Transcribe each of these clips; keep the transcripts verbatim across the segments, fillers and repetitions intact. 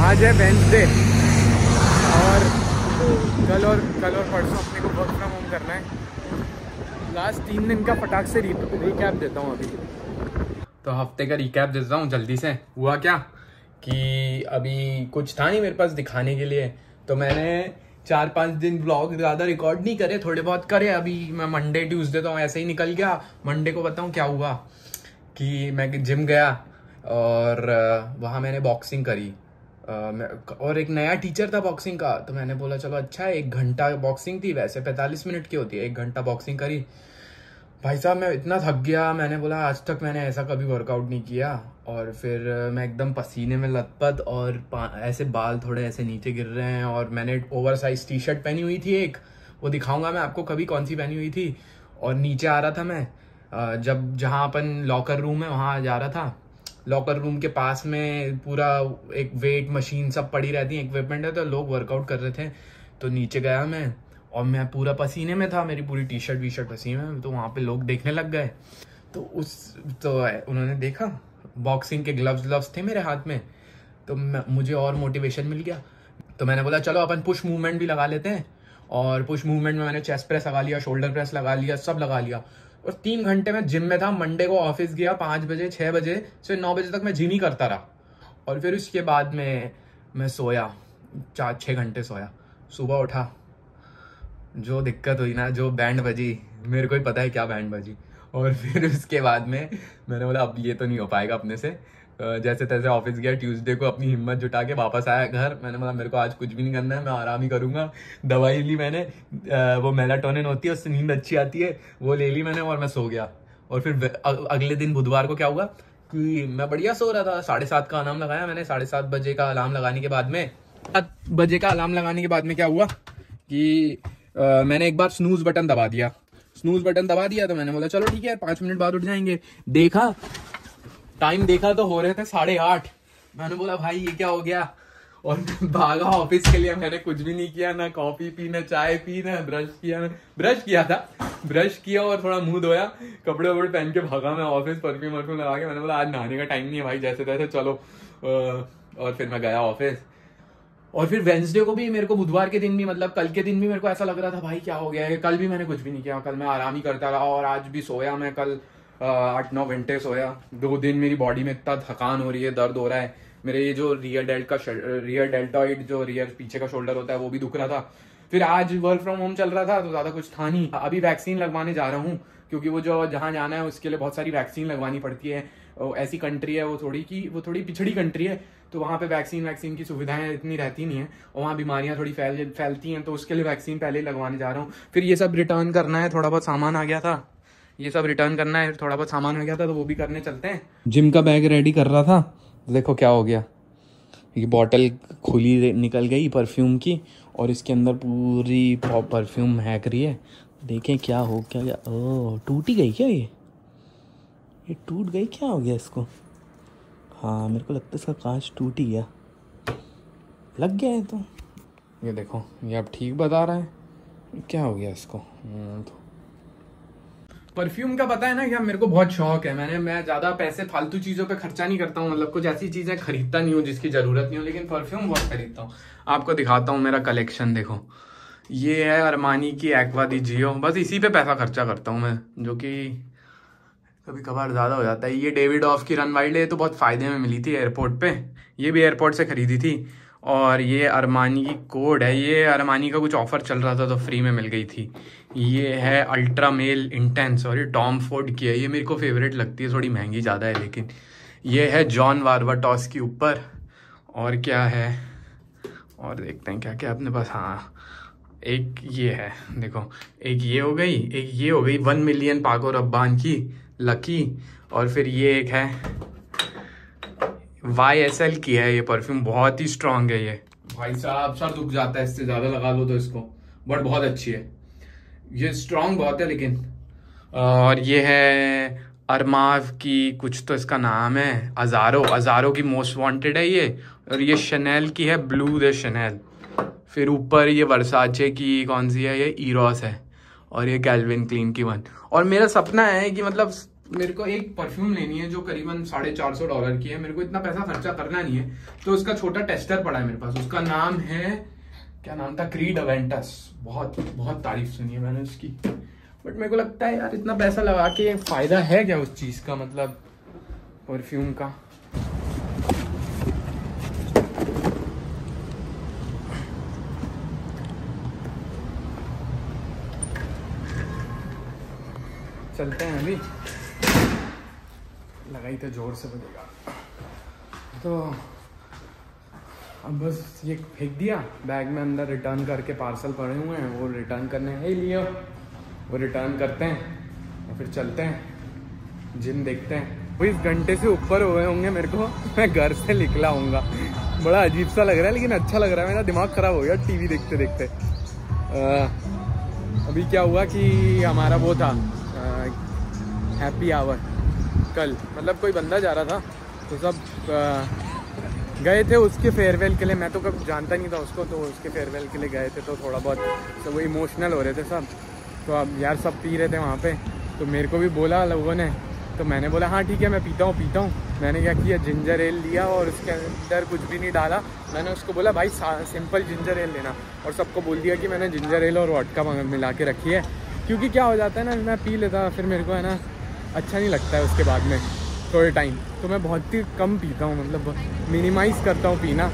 आज है वेंसडे और कल और कल और परसों अपने को वर्क फ्रॉम होम करना है। लास्ट तीन दिन का फटाक से रिकैप देता हूँ अभी। तो हफ्ते का रिकैप देता हूँ जल्दी से। हुआ क्या कि अभी कुछ था नहीं मेरे पास दिखाने के लिए, तो मैंने चार पाँच दिन ब्लॉग ज़्यादा रिकॉर्ड नहीं करे, थोड़े बहुत करे। अभी मैं मंडे ट्यूसडे तो ऐसे ही निकल गया। मंडे को बताऊँ क्या हुआ कि मैं जिम गया और वहाँ मैंने बॉक्सिंग करी और एक नया टीचर था बॉक्सिंग का, तो मैंने बोला चलो अच्छा है, एक घंटा बॉक्सिंग थी, वैसे पैंतालीस मिनट की होती है, एक घंटा बॉक्सिंग करी। भाई साहब मैं इतना थक गया, मैंने बोला आज तक मैंने ऐसा कभी वर्कआउट नहीं किया। और फिर मैं एकदम पसीने में लथपथ और ऐसे बाल थोड़े ऐसे नीचे गिर रहे हैं। और मैंने ओवर साइज टी शर्ट पहनी हुई थी एक, वो दिखाऊंगा मैं आपको कभी कौन सी पहनी हुई थी। और नीचे आ रहा था मैं, जब जहाँ अपन लॉकर रूम है वहाँ जा रहा था। लॉकर रूम के पास में पूरा एक वेट मशीन सब पड़ी रहती है, इक्विपमेंट है, तो लोग वर्कआउट कर रहे थे। तो नीचे गया मैं और मैं पूरा पसीने में था, मेरी पूरी टी शर्ट वी शर्ट पसीने में। तो वहाँ पे लोग देखने लग गए। तो उस तो उन्होंने देखा, बॉक्सिंग के ग्लव्स ग्लव्स थे मेरे हाथ में, तो मुझे और मोटिवेशन मिल गया। तो मैंने बोला चलो अपन पुश मूवमेंट भी लगा लेते हैं। और पुश मूवमेंट में मैंने चेस्ट प्रेस लगा लिया, शोल्डर प्रेस लगा लिया, सब लगा लिया। और तीन घंटे में जिम में था। मंडे को ऑफिस गया, पाँच बजे छः बजे से नौ बजे तक मैं जिम ही करता रहा। और फिर उसके बाद में मैं सोया, चार छः घंटे सोया। सुबह उठा, जो दिक्कत हुई ना, जो बैंड बजी, मेरे को ही पता है क्या बैंड बजी। और फिर उसके बाद में मैंने बोला अब ये तो नहीं हो पाएगा अपने से। जैसे तैसे ऑफिस गया, ट्यूसडे को अपनी हिम्मत जुटा के वापस आया घर। मैंने बोला मेरे को आज कुछ भी नहीं करना है, मैं आराम ही करूंगा। दवाई ली मैंने, वो मेलाटोनिन होती है, उससे नींद अच्छी आती है, वो ले ली मैंने और मैं सो गया। और फिर अगले दिन बुधवार को क्या हुआ कि मैं बढ़िया सो रहा था। साढ़े सात का अलार्म लगाया मैंने। साढ़े सात बजे का अलार्म लगाने के बाद में सात बजे का अलार्म लगाने के बाद में क्या हुआ कि Uh, मैंने एक बार स्नूज बटन दबा दिया। स्नूज बटन दबा दिया तो मैंने बोला चलो ठीक है, पांच मिनट बाद उठ जाएंगे। देखा टाइम, देखा तो हो रहे थे साढ़े आठ। मैंने बोला भाई ये क्या हो गया। और भागा ऑफिस के लिए। मैंने कुछ भी नहीं किया, ना कॉफी पी, ना चाय पी, ना ब्रश किया। ना ब्रश किया था, ब्रश किया और थोड़ा मुंह धोया, कपड़े वपड़े पहन के भागा मैं ऑफिस, परफ्यूम वर्फ्यूम लगा के। मैंने बोला आज नहाने का टाइम नहीं है भाई, जैसे तैसे चलो। और फिर मैं गया ऑफिस। और फिर वेंसडे को भी मेरे को, बुधवार के दिन भी, मतलब कल के दिन भी मेरे को ऐसा लग रहा था भाई क्या हो गया है। कल भी मैंने कुछ भी नहीं किया, कल मैं आराम ही करता रहा। और आज भी सोया मैं, कल आठ नौ घंटे सोया। दो दिन मेरी बॉडी में इतना थकान हो रही है, दर्द हो रहा है। मेरे ये जो रियर डेल्ट का रियर डेल्टॉइड जो रियर पीछे का शोल्डर होता है वो भी दुख रहा था। फिर आज वर्क फ्रॉम होम चल रहा था तो ज्यादा कुछ था नहीं। अभी वैक्सीन लगवाने जा रहा हूँ, क्योंकि वो जो जहाँ जाना है उसके लिए बहुत सारी वैक्सीन लगवानी पड़ती है। ऐसी कंट्री है वो थोड़ी की वो थोड़ी पिछड़ी कंट्री है, तो वहाँ पे वैक्सीन वैक्सीन की सुविधाएं इतनी रहती नहीं है और वहाँ बीमारियाँ थोड़ी फैल फैलती हैं। तो उसके लिए वैक्सीन पहले ही लगवाने जा रहा हूँ। फिर ये सब रिटर्न करना है, थोड़ा बहुत सामान आ गया था, ये सब रिटर्न करना है, थोड़ा बहुत सामान आ गया था तो वो भी करने चलते हैं। जिम का बैग रेडी कर रहा था, देखो क्या हो गया। ये बॉटल खुली निकल गई परफ्यूम की और इसके अंदर पूरी परफ्यूम हैक रही है। देखें क्या हो क्या गया। ओह टूट ही गई क्या, ये ये टूट गई, क्या हो गया इसको। हाँ मेरे को लगता है इसका कांच टूट ही गया, लग गया है। तो ये देखो, ये अब ठीक बता रहा है, क्या हो गया इसको। तो परफ्यूम का पता है ना क्या, मेरे को बहुत शौक है। मैंने मैं ज्यादा पैसे फालतू चीजों पे खर्चा नहीं करता हूँ, मतलब कुछ ऐसी चीजें खरीदता नहीं हूँ जिसकी जरूरत नहीं हो, लेकिन परफ्यूम बहुत खरीदता हूँ। आपको दिखाता हूँ मेरा कलेक्शन, देखो ये है अरमानी की एक्वा दी जियो। बस इसी पे पैसा खर्चा करता हूँ मैं, जो कि कभी कभार ज़्यादा हो जाता है। ये डेविड ऑफ की रन वाइल्ड है, तो बहुत फ़ायदे में मिली थी एयरपोर्ट पे, ये भी एयरपोर्ट से ख़रीदी थी। और ये अरमानी की कोड है, ये अरमानी का कुछ ऑफ़र चल रहा था तो फ्री में मिल गई थी। ये है अल्ट्रा मेल इंटेंस और ये टॉम फोर्ड की है, ये मेरे को फेवरेट लगती है, थोड़ी महंगी ज़्यादा है लेकिन। ये है जॉन वारवाटॉस की ऊपर। और क्या है, और देखते हैं क्या क्या अपने पास। हाँ एक ये है, देखो एक ये हो गई, एक ये हो गई वन मिलियन पाको रब्बान की लकी। और फिर ये एक है वाई एस एल की है, ये परफ्यूम बहुत ही स्ट्रांग है। ये भाई साहब सर दुख जाता है इससे ज़्यादा लगा लो तो इसको, बट बहुत अच्छी है, ये स्ट्रांग बहुत है लेकिन। और ये है अरमाव की, कुछ तो इसका नाम है, अजारो अजारो की मोस्ट वांटेड है ये। और ये शनेल की है, ब्लू दे शनेल। फिर ऊपर ये वर्साचे की कौन सी है, ये ईरोस है। और ये कैल्विन क्लीन की वन। और मेरा सपना है कि मतलब मेरे को एक परफ्यूम लेनी है जो करीबन साढ़े चार सौ डॉलर की है। मेरे को इतना पैसा खर्चा करना नहीं है, तो उसका छोटा टेस्टर पड़ा है मेरे पास। उसका नाम है, क्या नाम था, क्रीड अवेंटस। बहुत बहुत तारीफ सुनी है मैंने उसकी, बट मेरे को लगता है यार इतना पैसा लगा के फायदा है क्या उस चीज का, मतलब परफ्यूम का। चलते हैं अभी, लगाई तो जोर से बजेगा। तो अब बस ये फेंक दिया बैग में, अंदर रिटर्न करके पार्सल पड़े हुए हैं, वो रिटर्न करने है लिए, वो रिटर्न करते हैं और फिर चलते हैं जिम देखते हैं। वो इस घंटे से ऊपर हुए होंगे मेरे को, मैं घर से निकला हूँगा। बड़ा अजीब सा लग रहा है लेकिन अच्छा लग रहा है। मेरा दिमाग खराब हो गया टीवी देखते देखते। आ, अभी क्या हुआ कि हमारा वो था हैप्पी आवर कल, मतलब कोई बंदा जा रहा था तो सब आ, गए थे उसके फेयरवेल के लिए। मैं तो कभी जानता नहीं था उसको, तो उसके फेयरवेल के लिए गए थे। तो थोड़ा बहुत सब वो इमोशनल हो रहे थे सब। तो अब यार सब पी रहे थे वहाँ पे, तो मेरे को भी बोला लोगों ने, तो मैंने बोला हाँ ठीक है मैं पीता हूँ पीता हूँ। मैंने क्या किया, जिंजर एल लिया और उसके अंदर कुछ भी नहीं डाला। मैंने उसको बोला भाई सिंपल जिंजर एल लेना, और सबको बोल दिया कि मैंने जिंजर एल और वोडका मिला के रखी है। क्योंकि क्या हो जाता है ना, मैं पी लेता फिर मेरे को है ना अच्छा नहीं लगता है उसके बाद में थोड़े टाइम। तो मैं बहुत ही कम पीता हूँ, मतलब मिनिमाइज़ करता हूँ पीना।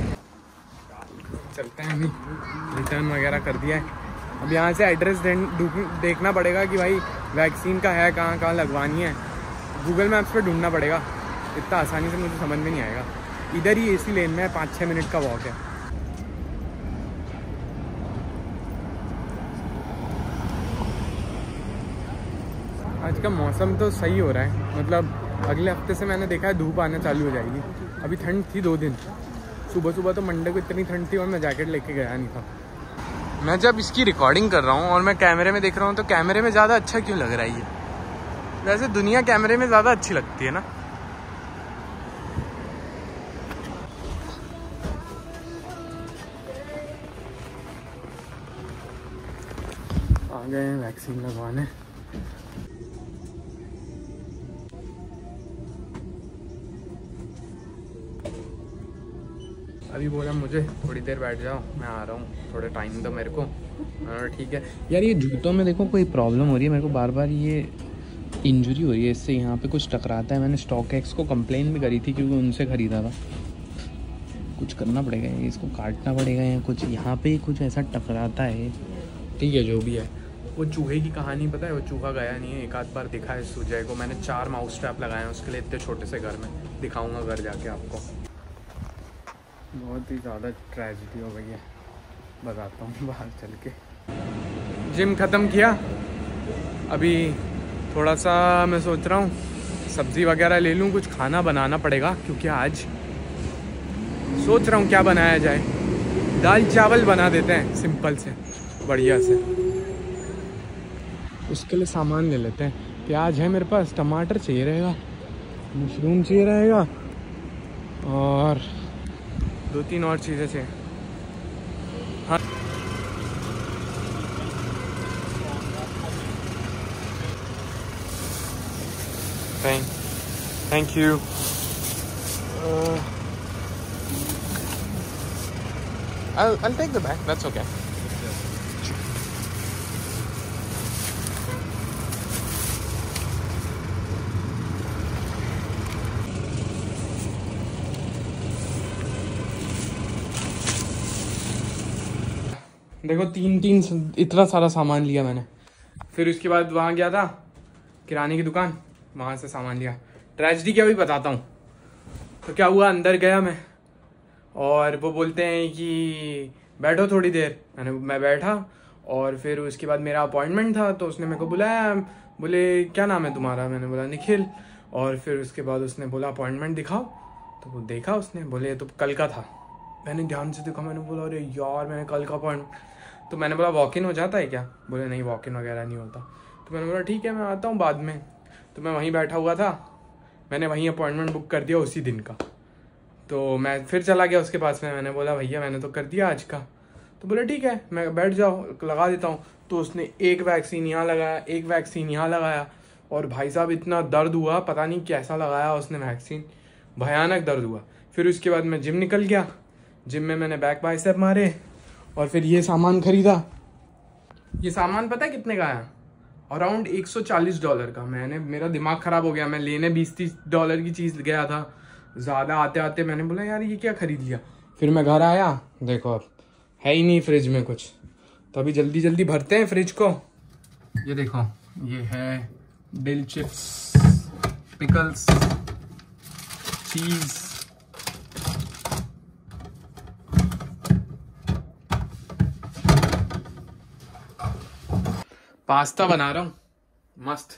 चलते हैं, अभी रिटर्न वगैरह कर दिया है। अब यहाँ से एड्रेस देखना पड़ेगा कि भाई वैक्सीन का है कहाँ कहाँ लगवानी है। गूगल मैप्स पे ढूंढना पड़ेगा, इतना आसानी से मुझे समझ में नहीं आएगा। इधर ही एसी लेन में पाँच छः मिनट का वॉक है। आज का मौसम तो सही हो रहा है, मतलब अगले हफ्ते से मैंने देखा है धूप आना चालू हो जाएगी। अभी ठंड थी दो दिन, सुबह सुबह तो मंडे को इतनी ठंड थी और मैं जैकेट लेके गया नहीं था। मैं जब इसकी रिकॉर्डिंग कर रहा हूँ और मैं कैमरे में देख रहा हूँ तो कैमरे में ज़्यादा अच्छा क्यों लग रहा है ये? वैसे दुनिया कैमरे में ज़्यादा अच्छी लगती है ना। आ गए हैं वैक्सीन लगवाने। अभी बोला मुझे थोड़ी देर बैठ जाओ, मैं आ रहा हूँ, थोड़ा टाइम दो मेरे को। ठीक है यार, ये जूतों में देखो कोई प्रॉब्लम हो रही है मेरे को, बार बार ये इंजरी हो रही है इससे, यहाँ पे कुछ टकराता है। मैंने स्टॉक एक्स को कंप्लेन भी करी थी क्योंकि उनसे ख़रीदा था। कुछ करना पड़ेगा, इसको काटना पड़ेगा या कुछ, यहाँ पे कुछ ऐसा टकराता है। ठीक है जो भी है। वो चूहे की कहानी पता है, वो चूहा गया नहीं है, एक आध बार दिखा है सुजय को। मैंने चार माउस ट्रैप लगाए हैं उसके लिए, इतने छोटे से घर में। दिखाऊँगा घर जाके आपको। बहुत ही ज़्यादा ट्रेजेडी हो गई है, बताता हूँ बाहर चल के। जिम ख़त्म किया, अभी थोड़ा सा मैं सोच रहा हूँ सब्ज़ी वगैरह ले लूँ, कुछ खाना बनाना पड़ेगा क्योंकि आज सोच रहा हूँ क्या बनाया जाए। दाल चावल बना देते हैं सिंपल से बढ़िया से। उसके लिए सामान ले लेते हैं। प्याज है मेरे पास, टमाटर चाहिए रहेगा, मशरूम चाहिए रहेगा और दो तीन और चीज़ें चाहिए। हाँ thank thank you. I'll I'll take the bag. That's okay. देखो तीन तीन इतना सारा सामान लिया मैंने। फिर उसके बाद वहाँ गया था किराने की दुकान, वहाँ से सामान लिया। ट्रेजेडी क्या भी बताता हूँ। तो क्या हुआ, अंदर गया मैं और वो बोलते हैं कि बैठो थोड़ी देर। मैंने मैं बैठा और फिर उसके बाद मेरा अपॉइंटमेंट था तो उसने मेरे को बुलाया। बोले क्या नाम है तुम्हारा? मैंने बोला निखिल। और फिर उसके बाद उसने बोला अपॉइंटमेंट दिखाओ। तो वो देखा उसने, बोले तो कल का था। मैंने ध्यान से देखा, मैंने बोला अरे यार मैंने कल का अपॉइंटमेंट। तो मैंने बोला वॉक इन हो जाता है क्या? बोले नहीं वॉक इन वगैरह नहीं होता। तो मैंने बोला ठीक है मैं आता हूँ बाद में। तो मैं वहीं बैठा हुआ था, मैंने वहीं अपॉइंटमेंट बुक कर दिया उसी दिन का। तो मैं फिर चला गया उसके पास में। मैंने बोला भैया मैंने तो कर दिया आज का। तो बोले ठीक है मैं बैठ जाओ लगा देता हूँ। तो उसने एक वैक्सीन यहाँ लगाया, एक वैक्सीन यहाँ लगाया और भाई साहब इतना दर्द हुआ, पता नहीं कैसा लगाया उसने वैक्सीन, भयानक दर्द हुआ। फिर उसके बाद मैं जिम निकल गया, जिम में मैंने बैक बाइसेप मारे और फिर ये सामान खरीदा। ये सामान पता है कितने का है? अराउंड एक सौ चालीस डॉलर का। मैंने मेरा दिमाग ख़राब हो गया, मैं लेने बीस तीस डॉलर की चीज़ गया था, ज़्यादा आते आते मैंने बोला यार ये क्या खरीद लिया। फिर मैं घर आया, देखो अब है ही नहीं फ्रिज में कुछ, तो अभी जल्दी जल्दी भरते हैं फ्रिज को। ये देखो, ये है dill chips, pickles, cheese, pasta बना रहा हूँ मस्त।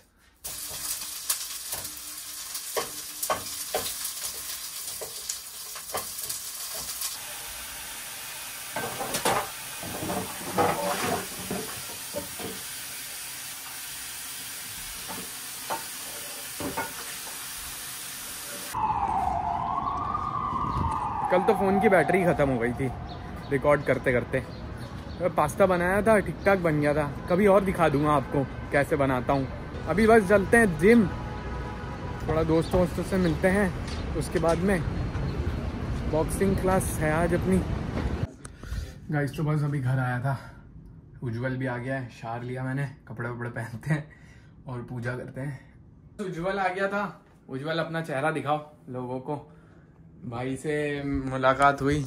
कल तो फ़ोन की बैटरी ख़त्म हो गई थी रिकॉर्ड करते करते। पास्ता बनाया था, ठीक ठाक बन गया था। कभी और दिखा दूंगा आपको कैसे बनाता हूँ। अभी बस चलते हैं जिम, थोड़ा दोस्तों वोस्तों से मिलते हैं, उसके बाद में बॉक्सिंग क्लास है आज अपनी। गाइस तो बस अभी घर आया था, उज्जवल भी आ गया है, शार लिया मैंने, कपड़े वपड़े पहनते हैं और पूजा करते हैं। उज्जवल आ गया था। उज्जवल अपना चेहरा दिखाओ लोगों को। भाई से मुलाकात हुई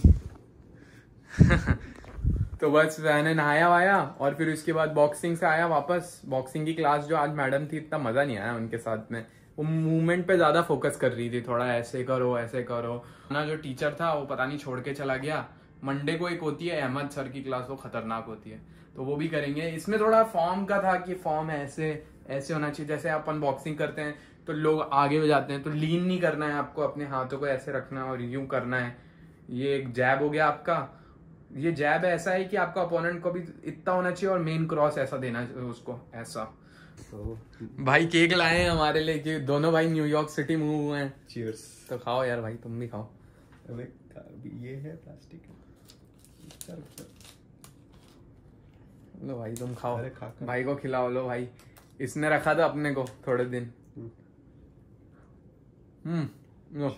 तो बस मैंने नहाया वाया और फिर उसके बाद बॉक्सिंग से आया वापस। बॉक्सिंग की क्लास जो आज मैडम थी, इतना मजा नहीं आया उनके साथ में। वो मूवमेंट पे ज्यादा फोकस कर रही थी, थोड़ा ऐसे करो ऐसे करो ना। जो टीचर था वो पता नहीं छोड़ के चला गया। मंडे को एक होती है अहमद सर की क्लास, वो खतरनाक होती है, तो वो भी करेंगे। इसमें थोड़ा फॉर्म का था कि फॉर्म ऐसे ऐसे होना चाहिए, जैसे अपन बॉक्सिंग करते हैं तो लोग आगे हो जाते हैं, तो लीन नहीं करना है आपको, अपने हाथों को ऐसे रखना है और यूं करना है। ये एक जैब हो गया आपका। ये जैब ऐसा है कि आपका अपोनेंट को भी इतना होना चाहिए और मेन क्रॉस ऐसा देना चाहिए उसको, ऐसा। तो भाई केक लाए हैं हमारे लिए कि दोनों भाई न्यूयॉर्क सिटी मूव हुए हैं। चीयर्स। तो खाओ यार भाई, तुम भी खाओ। ये है प्लास्टिक, लो भाई तुम खाओ, भाई को खिलाओ। लो भाई, इसने रखा था अपने को थोड़े दिन। हम्म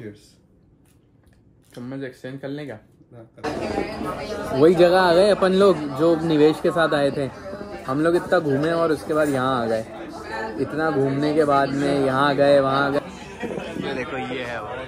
चम्मच एक्सचेंज कर लें क्या? वही जगह आ गए अपन लोग जो निवेश के साथ आए थे। हम लोग इतना घूमे और उसके बाद यहाँ आ गए। इतना घूमने के बाद में यहाँ गए वहाँ गए। ये देखो, ये है वो।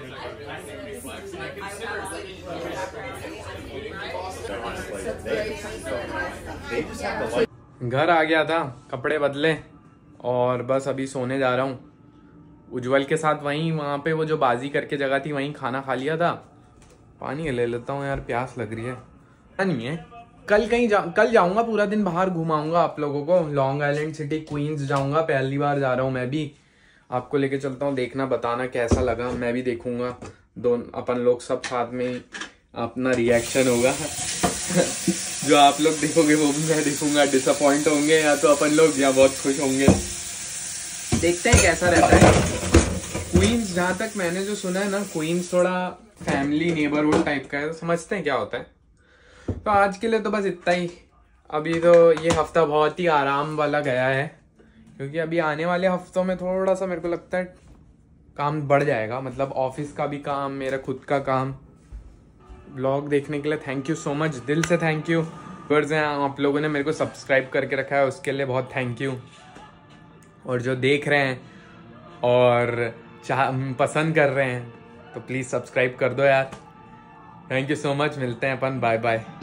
घर आ गया था, कपड़े बदले और बस अभी सोने जा रहा हूँ। उज्जवल के साथ वहीं वहाँ पे वो जो बाजी करके जगह थी वहीं खाना खा लिया था। पानी ले लेता हूँ यार, प्यास लग रही है। नहीं है, कल कहीं जा कल जाऊँगा, पूरा दिन बाहर घुमाऊंगा आप लोगों को। लॉन्ग आइलैंड सिटी, क्वींस जाऊँगा, पहली बार जा रहा हूँ मैं भी। आपको लेके चलता हूँ, देखना बताना कैसा लगा, मैं भी देखूंगा। दोनों अपन लोग सब साथ में अपना रिएक्शन होगा जो आप लोग देखोगे वो भी मैं देखूंगा। डिसअपॉइंट होंगे या तो अपन लोग, या बहुत खुश होंगे, देखते हैं कैसा रहता है। क्वींस, जहाँ तक मैंने जो सुना है ना, क्वींस थोड़ा फैमिली नेबरहुड टाइप का है, तो समझते हैं क्या होता है। तो आज के लिए तो बस इतना ही। अभी तो ये हफ्ता बहुत ही आराम वाला गया है, क्योंकि अभी आने वाले हफ्तों में थोड़ा सा मेरे को लगता है काम बढ़ जाएगा। मतलब ऑफिस का भी काम, मेरा खुद का काम। ब्लॉग देखने के लिए थैंक यू सो मच, दिल से थैंक यू। वर्ड्स हैं आप लोगों ने मेरे को सब्सक्राइब करके रखा है, उसके लिए बहुत थैंक यू। और जो देख रहे हैं और चाह पसंद कर रहे हैं तो प्लीज़ सब्सक्राइब कर दो यार। थैंक यू सो मच, मिलते हैं अपन, बाय बाय।